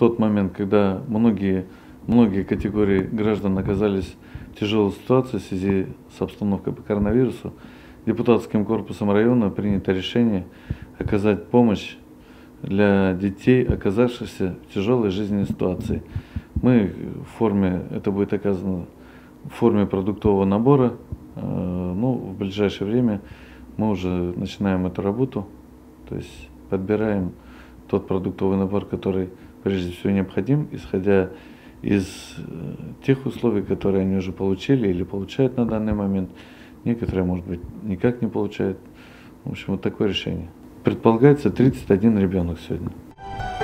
тот момент, когда многие категории граждан оказались в тяжелой ситуации в связи с обстановкой по коронавирусу, депутатским корпусом района принято решение оказать помощь для детей, оказавшихся в тяжелой жизненной ситуации. Это будет оказано в форме продуктового набора. В ближайшее время мы уже начинаем эту работу, то есть подбираем тот продуктовый набор, который прежде всего необходим, исходя из тех условий, которые они уже получили или получают на данный момент. Некоторые, может быть, никак не получают. В общем, вот такое решение. Предполагается 31 ребенок сегодня.